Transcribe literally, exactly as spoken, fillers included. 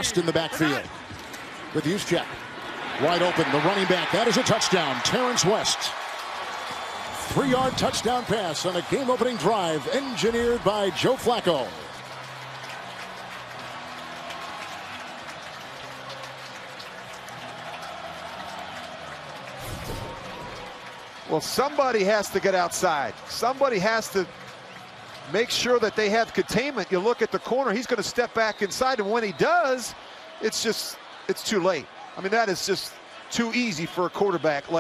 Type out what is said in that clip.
in the backfield with Juszczyk. Wide open, the running back. That is a touchdown. Terrance West. Three-yard touchdown pass on a game-opening drive engineered by Joe Flacco. Well, somebody has to get outside. Somebody has to make sure that they have containment. You look at the corner, he's going to step back inside, and when he does, it's just, it's too late. I mean, that is just too easy for a quarterback.